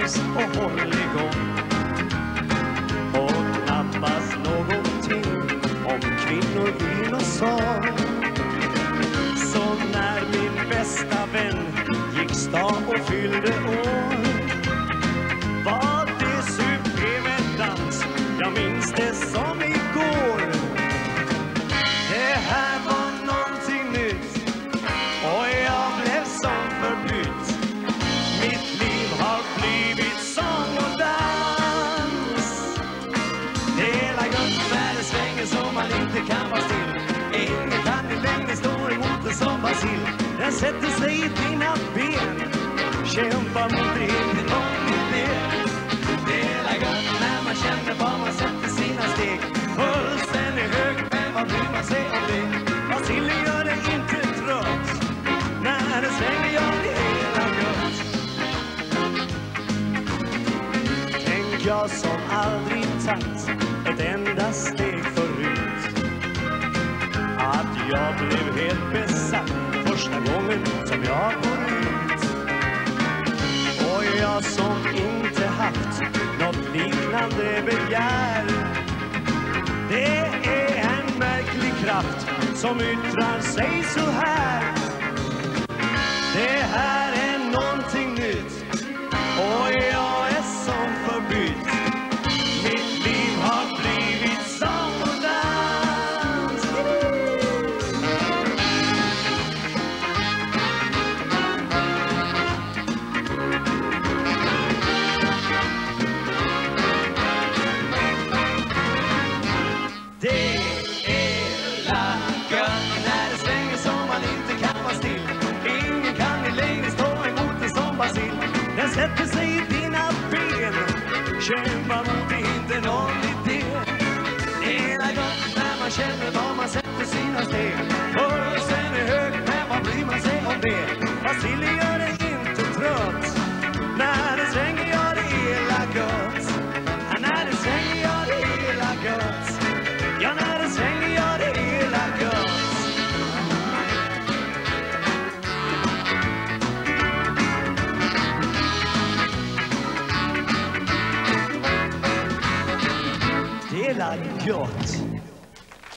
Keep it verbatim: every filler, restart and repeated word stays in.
trivs och håll igång. Och knappast någonting om kvinnor vill och sa. Så när min bästa vän gick stad och fyllde år, var det super med dans, jag minns det som igår. Det här var någonting nytt och jag blev som förbytt. Mitt liv har blivit sång och dans. Det är la gött när det svänger så man inte kan vara still. Ingen kan i längden stå emot det som basil. Den sätter sig i dina ben, kämpa mot det inte någon idé. Det är la gött när man känner var man sätter sina steg. Pulsen är hög, men vad bryr man sig om det? Basil gör det inte trött, när det svänger gör det hela gött. Tänk jag som aldrig tagit ett enda steg förut, att jag blev helt besatt första gången som jag går ut. Och jag som inte haft något liknande begär, det är en märklig kraft som yttrar sig så här. Det här är någonting nytt och jag är som förbytt. Mitt liv har blivit sång och dans. Det är la gött när det svänger så man inte kan vara still. Ingen kan i längden stå emot det som basil. Den sätter sig i dina ben, kämpa mot det inte någon idé. Det är la gött när man känner var man sätter sina steg. Pulsen är hög, men vad bryr man sig om det? Basil gör det inte trött, när det svänger gör det hela gött. När det svänger gör det hela gött. Ja, när det svänger gör det hela gött. Det är la gött.